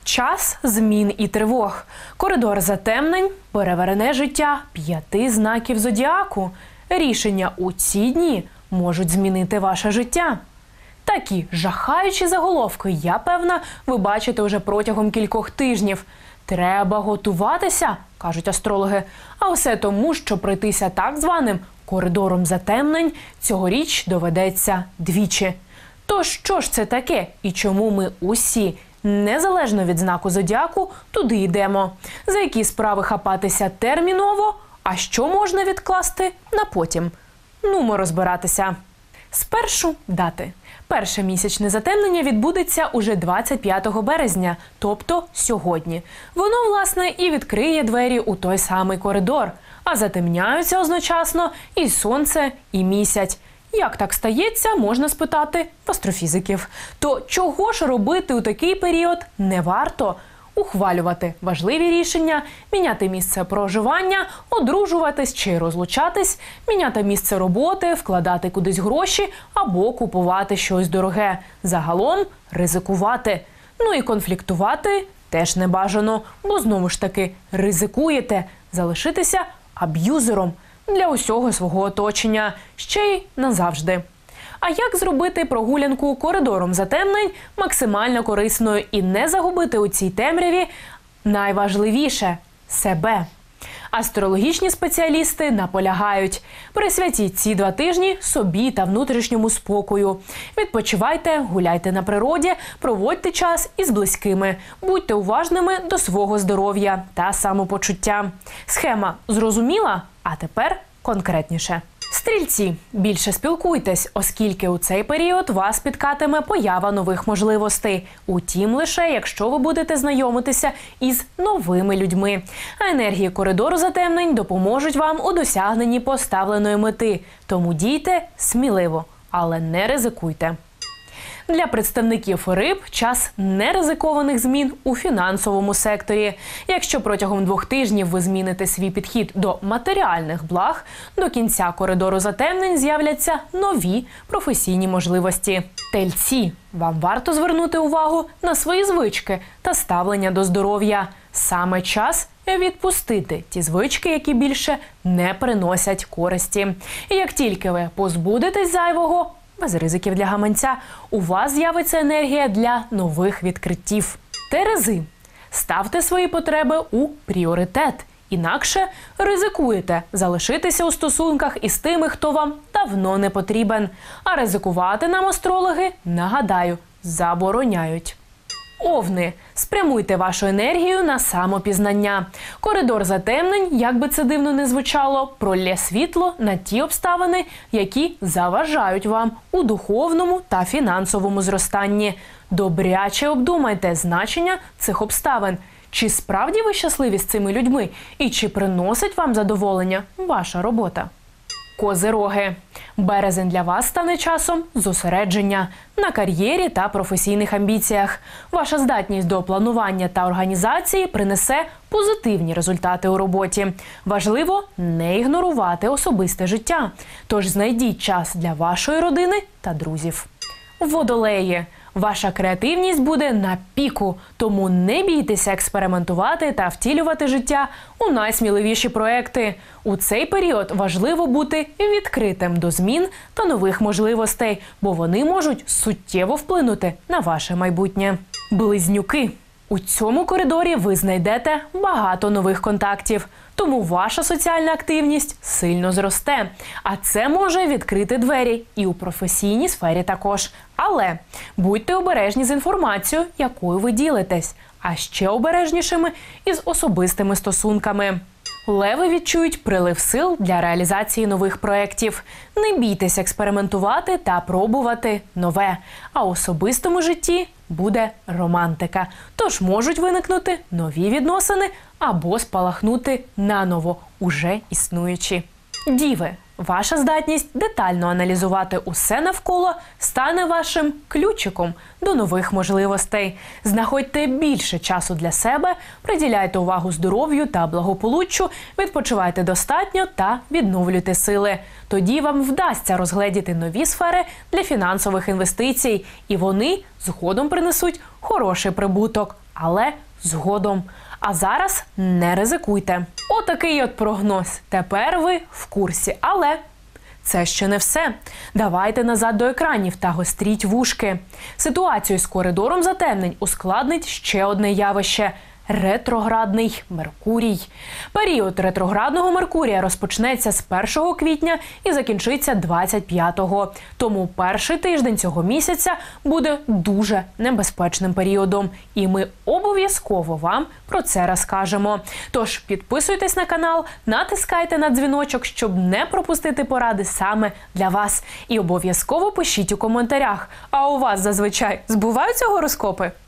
Час змін і тривог. Коридор затемнень, переверне життя 5 знаків зодіаку. Рішення у ці дні можуть змінити ваше життя. Такі жахаючі заголовки, я певна, ви бачите вже протягом кількох тижнів. Треба готуватися, кажуть астрологи. А все тому, що пройтися так званим коридором затемнень цьогоріч доведеться двічі. То що ж це таке і чому ми усі, незалежно від знаку зодіаку, туди йдемо? За які справи хапатися терміново, а що можна відкласти на потім? Нумо розбиратися. Спершу дати. Перше місячне затемнення відбудеться уже 25 березня, тобто сьогодні. Воно, власне, і відкриє двері у той самий коридор. А затемняються одночасно і сонце, і місяць. Як так стається, можна спитати в астрофізиків. То чого ж робити у такий період не варто? Ухвалювати важливі рішення, міняти місце проживання, одружуватись чи розлучатись, міняти місце роботи, вкладати кудись гроші або купувати щось дороге. Загалом ризикувати. Ну і конфліктувати теж не бажано, бо знову ж таки ризикуєте залишитися аб'юзером для усього свого оточення, ще й назавжди. А як зробити прогулянку коридором затемнень максимально корисною і не загубити у цій темряві найважливіше – себе? Астрологічні спеціалісти наполягають – присвятіть ці 2 тижні собі та внутрішньому спокою. Відпочивайте, гуляйте на природі, проводьте час із близькими, будьте уважними до свого здоров'я та самопочуття. Схема зрозуміла? А тепер конкретніше. Стрільці, більше спілкуйтесь, оскільки у цей період вас спіткатиме поява нових можливостей. Утім, лише якщо ви будете знайомитися із новими людьми. А енергії коридору затемнень допоможуть вам у досягненні поставленої мети. Тому дійте сміливо, але не ризикуйте. Для представників риб – час неризикованих змін у фінансовому секторі. Якщо протягом 2 тижнів ви зміните свій підхід до матеріальних благ, до кінця коридору затемнень з'являться нові професійні можливості. Тельці, вам варто звернути увагу на свої звички та ставлення до здоров'я. Саме час відпустити ті звички, які більше не приносять користі. І як тільки ви позбудетесь зайвого, без ризиків для гаманця, у вас з'явиться енергія для нових відкриттів. Терези. Ставте свої потреби у пріоритет. Інакше ризикуєте залишитися у стосунках із тими, хто вам давно не потрібен. А ризикувати нам астрологи, нагадаю, забороняють. Овни. Спрямуйте вашу енергію на самопізнання. Коридор затемнень, як би це дивно не звучало, пролє світло на ті обставини, які заважають вам у духовному та фінансовому зростанні. Добряче обдумайте значення цих обставин. Чи справді ви щасливі з цими людьми? І чи приносить вам задоволення ваша робота? Козироги. Березень для вас стане часом зосередження на кар'єрі та професійних амбіціях. Ваша здатність до планування та організації принесе позитивні результати у роботі. Важливо не ігнорувати особисте життя. Тож знайдіть час для вашої родини та друзів. Водолеї. Ваша креативність буде на піку, тому не бійтеся експериментувати та втілювати життя у найсміливіші проекти. У цей період важливо бути відкритим до змін та нових можливостей, бо вони можуть суттєво вплинути на ваше майбутнє. Близнюки. У цьому коридорі ви знайдете багато нових контактів, тому ваша соціальна активність сильно зросте. А це може відкрити двері і у професійній сфері також. Але будьте обережні з інформацією, якою ви ділитесь, а ще обережнішими із особистими стосунками. Леви відчують прилив сил для реалізації нових проєктів. Не бійтесь експериментувати та пробувати нове. А у особистому житті буде романтика. Тож можуть виникнути нові відносини або спалахнути наново уже існуючі. Діви. Ваша здатність детально аналізувати усе навколо стане вашим ключиком до нових можливостей. Знаходьте більше часу для себе, приділяйте увагу здоров'ю та благополуччю, відпочивайте достатньо та відновлюйте сили. Тоді вам вдасться розгледіти нові сфери для фінансових інвестицій, і вони згодом принесуть хороший прибуток. але згодом. А зараз не ризикуйте. Отакий от прогноз. Тепер ви в курсі. Але це ще не все. Давайте назад до екранів та гостріть вушки. Ситуацію з коридором затемнень ускладнить ще одне явище – ретроградний Меркурій. Період ретроградного Меркурія розпочнеться з 1 квітня і закінчиться 25-го. Тому перший тиждень цього місяця буде дуже небезпечним періодом. І ми обов'язково вам про це розкажемо. Тож підписуйтесь на канал, натискайте на дзвіночок, щоб не пропустити поради саме для вас. І обов'язково пишіть у коментарях. А у вас зазвичай збуваються гороскопи?